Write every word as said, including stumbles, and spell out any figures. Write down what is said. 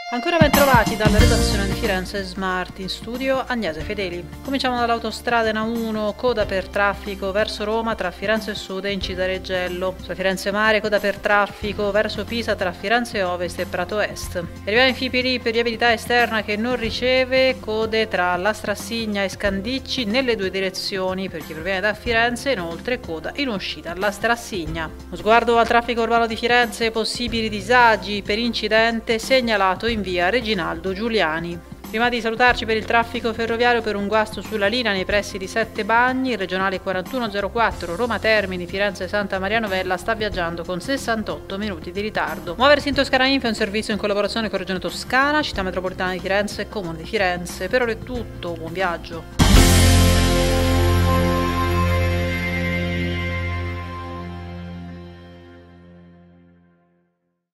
Ancora ben trovati dalla redazione di Firenze Smart, in studio Agnese Fedeli. Cominciamo dall'autostrada N A uno, coda per traffico verso Roma tra Firenze Sud e Incitareggello. Sulla Firenze Mare, coda per traffico verso Pisa tra Firenze Ovest e Prato Est. Arriviamo in Fipili per viabilità esterna che non riceve code tra la Strassigna e Scandicci nelle due direzioni. Per chi proviene da Firenze, inoltre coda in uscita alla Strassigna. Lo sguardo al traffico urbano di Firenze, possibili disagi per incidente segnalato in via Reginaldo Giuliani. Prima di salutarci, per il traffico ferroviario, per un guasto sulla linea nei pressi di Sette Bagni, il regionale quarantuno zero quattro Roma Termini Firenze Santa Maria Novella sta viaggiando con sessantotto minuti di ritardo. Muoversi in Toscana Info è un servizio in collaborazione con Regione Toscana, Città Metropolitana di Firenze e Comune di Firenze. Per ora è tutto, buon viaggio.